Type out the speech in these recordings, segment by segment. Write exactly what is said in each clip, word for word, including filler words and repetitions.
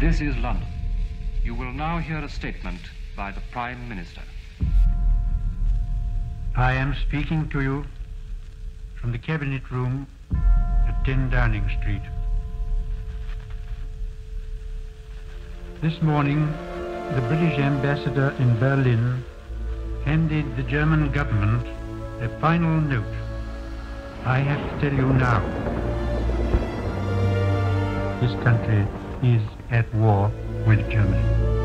This is London. You will now hear a statement by the Prime Minister. I am speaking to you from the Cabinet Room at ten Downing Street. This morning, the British ambassador in Berlin handed the German government a final note. I have to tell you now, this country is at war with Germany.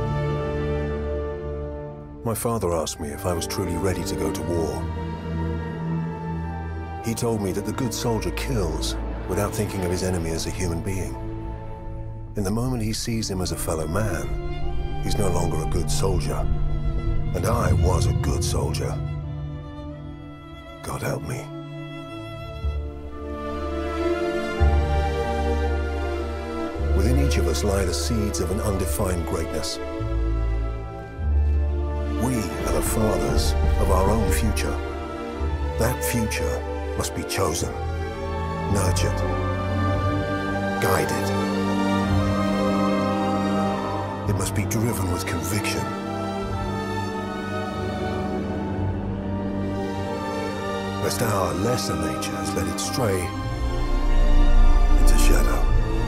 My father asked me if I was truly ready to go to war. He told me that the good soldier kills without thinking of his enemy as a human being. In the moment he sees him as a fellow man, he's no longer a good soldier. And I was a good soldier. God help me. Within each of us lie the seeds of an undefined greatness. We are the fathers of our own future. That future must be chosen, nurtured, guided. It must be driven with conviction. Lest our lesser natures let it stray into shadow.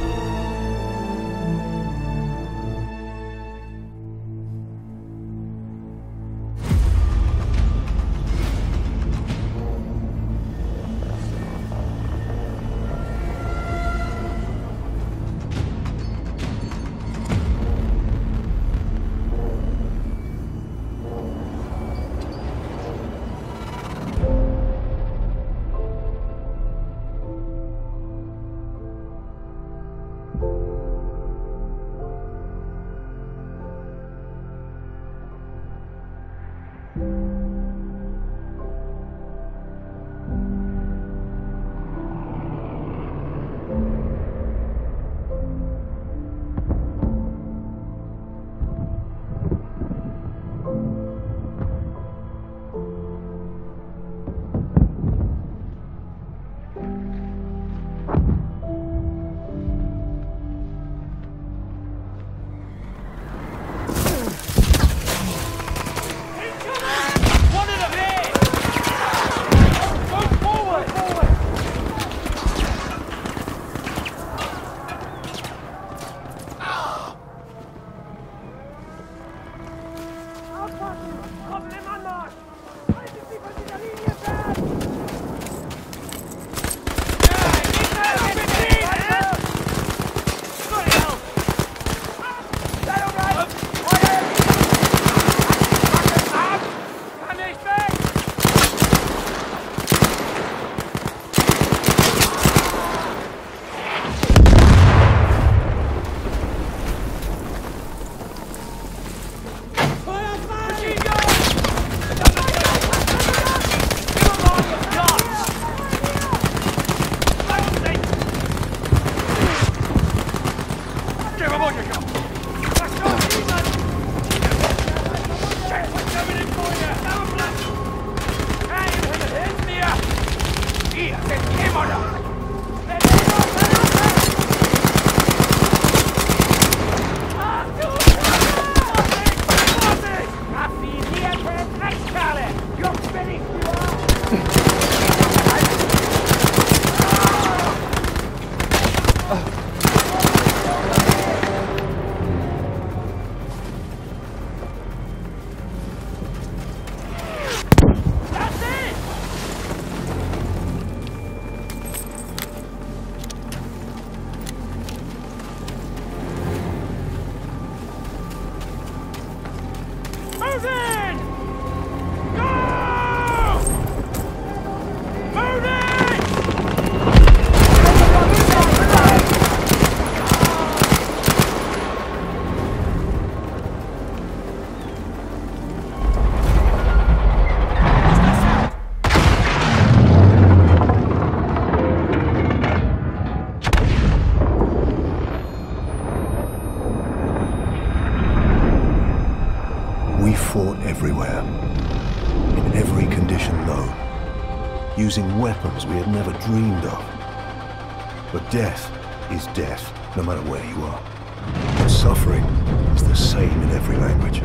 Everywhere, in every condition known, using weapons we had never dreamed of. But death is death, no matter where you are. But suffering is the same in every language.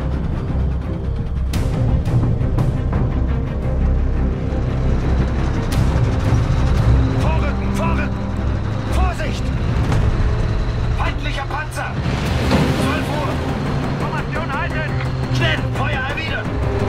Vorrücken, vorrücken! Vorsicht! Feindlicher Panzer! zwölf Uhr! Formation halten! Schnell! Feuer erwidern!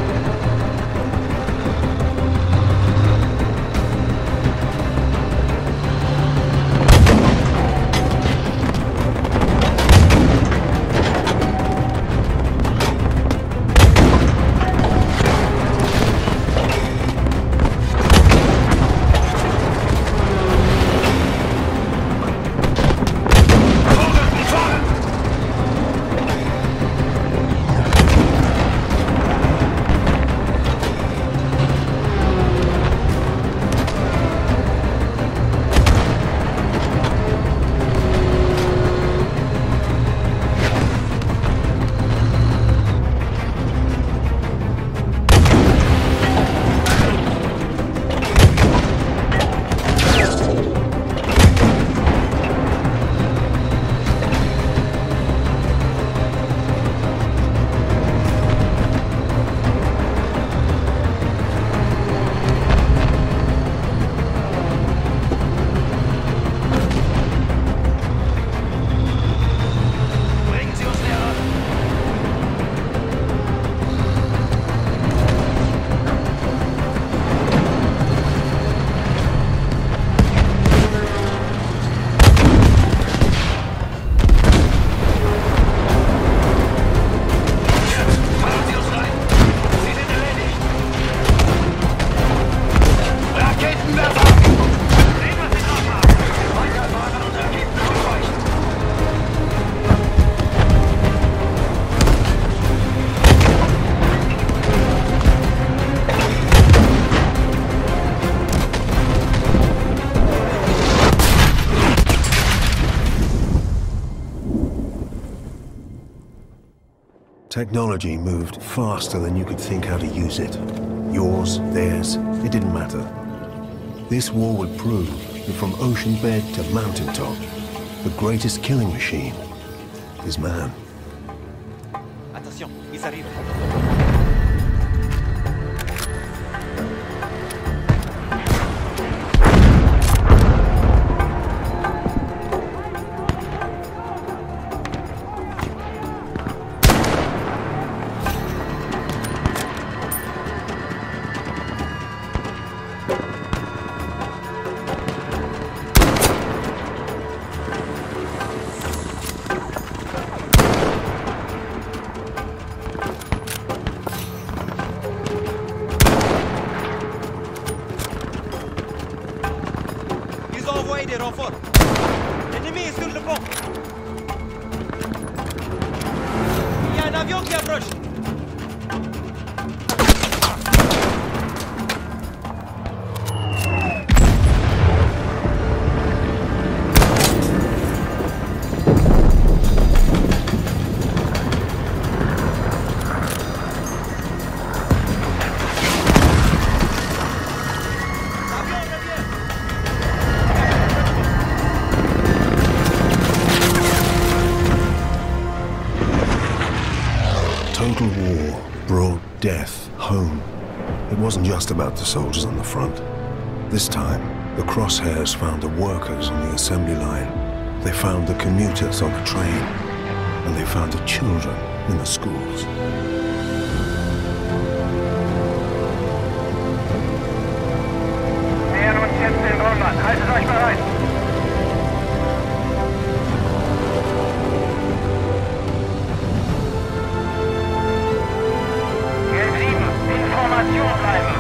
Technology moved faster than you could think how to use it. Yours, theirs, it didn't matter. This war would prove that from ocean bed to mountaintop, the greatest killing machine is man. Attention, ils arrivent. Des renforts. L'ennemi est sur le pont. Il y a un avion qui approche. Total war brought death home. It wasn't just about the soldiers on the front. This time, the crosshairs found the workers on the assembly line. They found the commuters on the train. And they found the children in the schools. Nähern uns jetzt den Grönland. Haltet euch bereit. Information bleiben.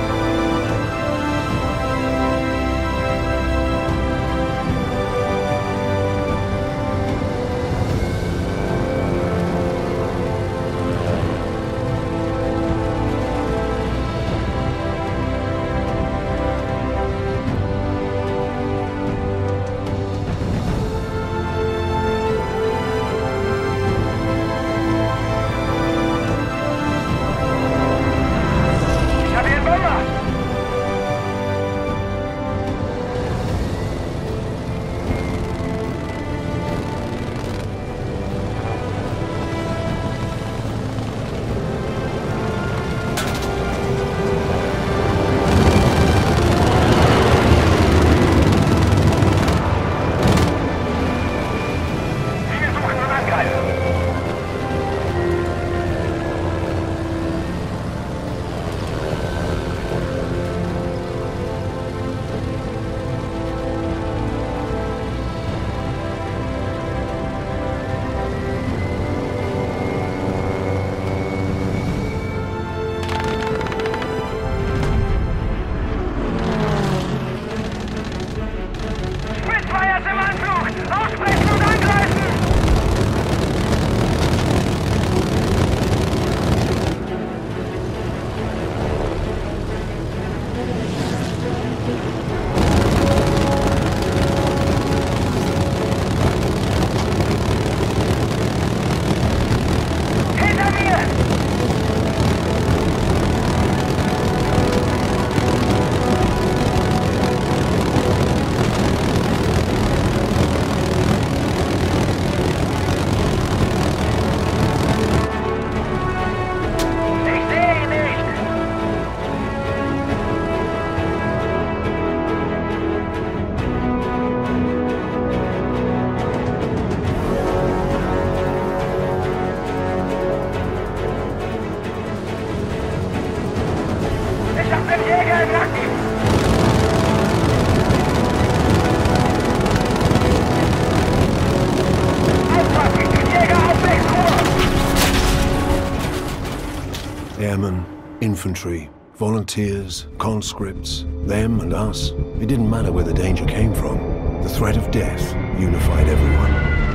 Infantry, volunteers, conscripts, them and us. It didn't matter where the danger came from. The threat of death unified everyone.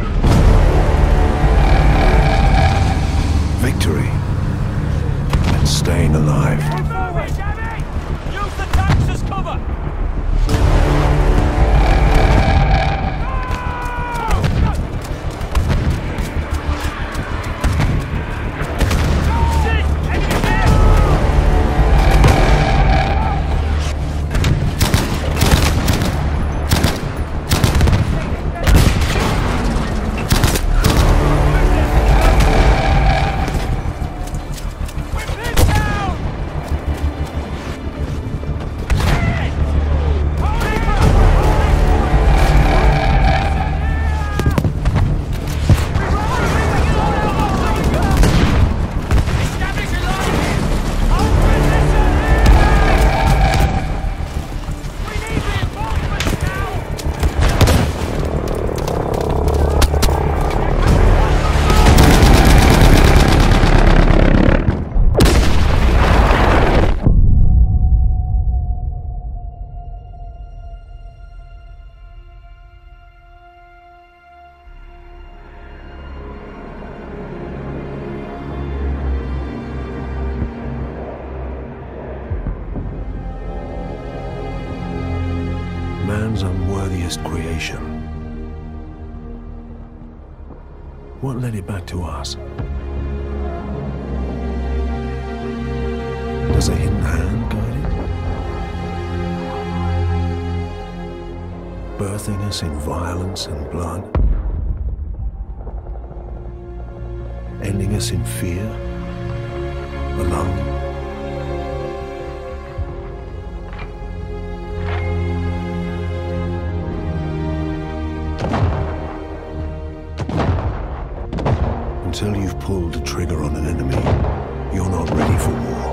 Victory and staying alive. Use the tanks as cover! Man's unworthiest creation. What led it back to us? Does a hidden hand guide it? Birthing us in violence and blood? Ending us in fear? Alone? Until you've pulled the trigger on an enemy, you're not ready for war.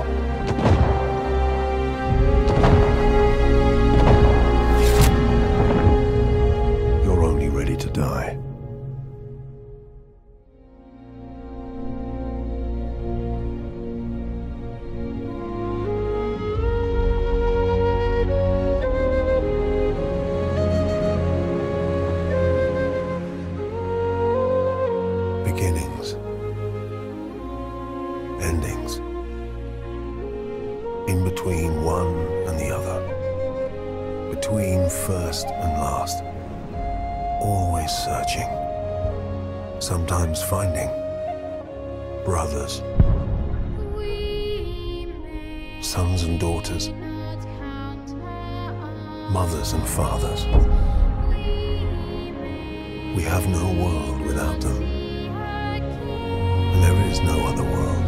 You're only ready to die. Beginnings, endings, in between one and the other, between first and last, always searching, sometimes finding brothers, sons and daughters, mothers and fathers. We have no world without them. There is no other world.